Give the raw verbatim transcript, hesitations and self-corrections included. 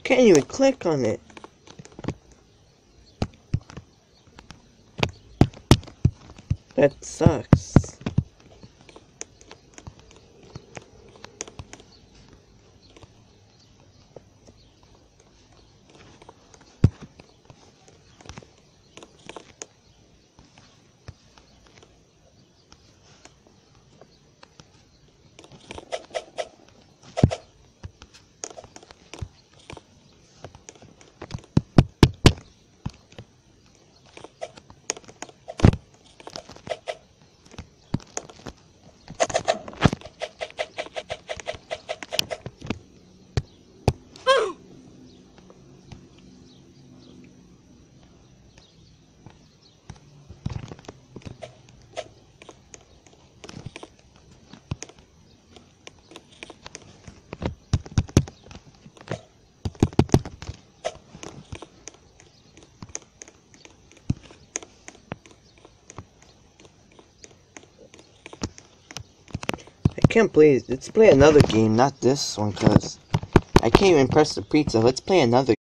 Can't even click on it. That sucks. I can't play. Let's play another game, not this one, cause I can't even press the pizza. Let's play another